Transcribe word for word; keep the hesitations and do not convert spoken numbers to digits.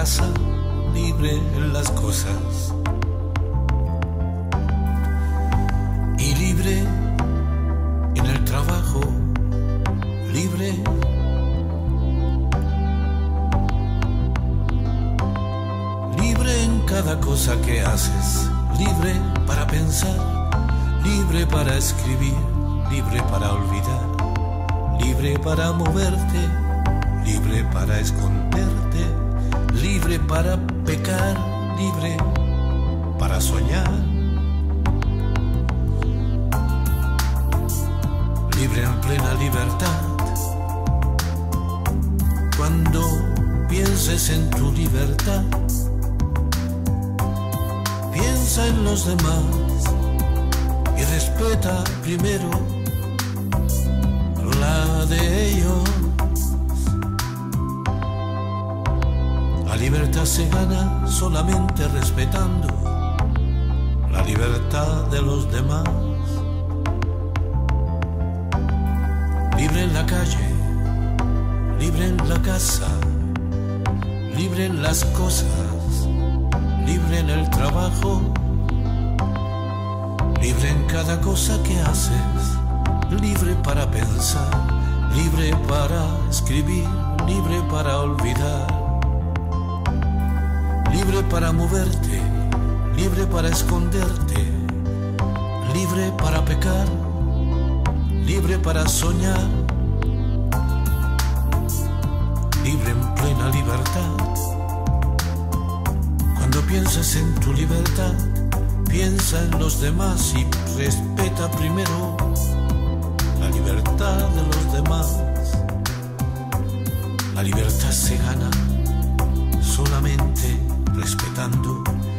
casa, libre en las cosas y libre en el trabajo, libre libre en cada cosa que haces, libre para pensar, libre para escribir, libre para olvidar, libre para moverte, libre para esconderte, libre para pecar, libre para soñar, libre en plena libertad. Cuando pienses en tu libertad, piensa en los demás y respeta primero la de ellos. La libertad se gana solamente respetando la libertad de los demás. Libre en la calle, libre en la casa, libre en las cosas, libre en el trabajo, libre en cada cosa que haces, libre para pensar, libre para escribir, libre para olvidar, libre para moverte, libre para esconderte, libre para pecar, libre para soñar, libre en plena libertad. Cuando piensas en tu libertad, piensa en los demás y respeta primero la libertad de los demás. La libertad se gana solamente respetando